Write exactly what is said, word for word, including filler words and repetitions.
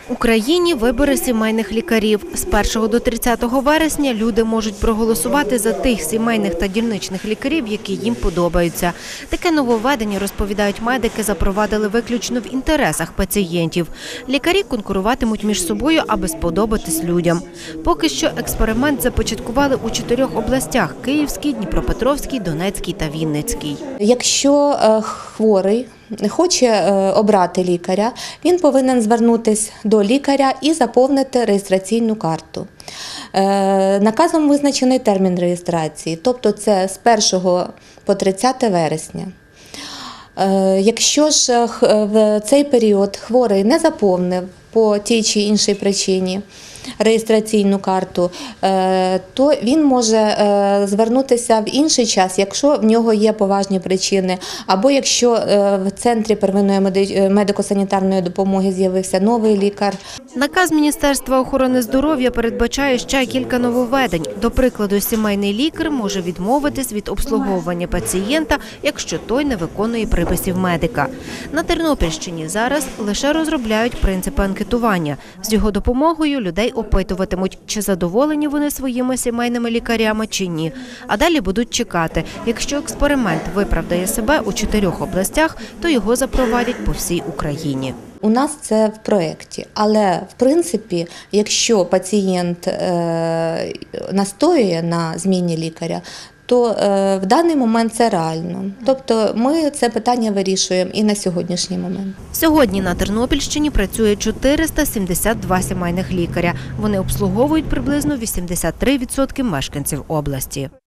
У країні вибори сімейних лікарів. З першого до тридцятого вересня люди можуть проголосувати за тих сімейних та дільничних лікарів, які їм подобаються. Таке нововведення, розповідають медики, запровадили виключно в інтересах пацієнтів. Лікарі конкуруватимуть між собою, аби сподобатись людям. Поки що експеримент започаткували у чотирьох областях – Київській, Дніпропетровській, Донецькій та Вінницькій. Якщо хворий хоче обрати лікаря, він повинен звернутися до лікаря і заповнити реєстраційну карту. Наказом визначений термін реєстрації, тобто це з першого по тридцяте вересня. Якщо ж в цей період хворий не заповнив по тій чи іншій причині реєстраційну карту, то він може звернутися в інший час, якщо в нього є поважні причини, або якщо в центрі первинної медико-санітарної допомоги з'явився новий лікар. Наказ Міністерства охорони здоров'я передбачає ще кілька нововведень. До прикладу, сімейний лікар може відмовитись від обслуговування пацієнта, якщо той не виконує приписів медика. На Тернопільщині зараз лише розробляють принципи анкетування. З його допомогою людей опитуватимуть, чи задоволені вони своїми сімейними лікарями, чи ні. А далі будуть чекати. Якщо експеримент виправдає себе у чотирьох областях, то його запровадять по всій Україні. У нас це в проєкті, але в принципі, якщо пацієнт е, настоює на зміні лікаря, то е, в даний момент це реально. Тобто ми це питання вирішуємо і на сьогоднішній момент. Сьогодні на Тернопільщині працює чотириста сімдесят два сімейних лікаря. Вони обслуговують приблизно вісімдесят три відсотки мешканців області.